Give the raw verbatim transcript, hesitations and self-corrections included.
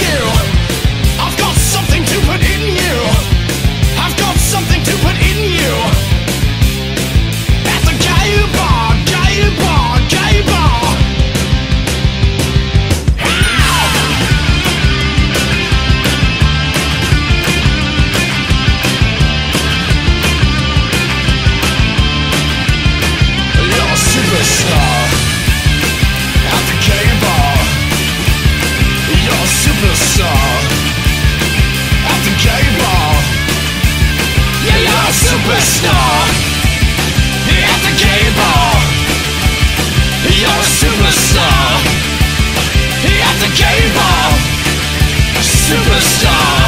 you. I've got something to put in you. I've got something to put in you. At the gay bar, gay bar, gay bar. You're a superstar. At the gay bar. You're a superstar. At the gay bar. Yeah, you're a superstar. At the gay bar. You're a superstar. At the gay bar. Superstar.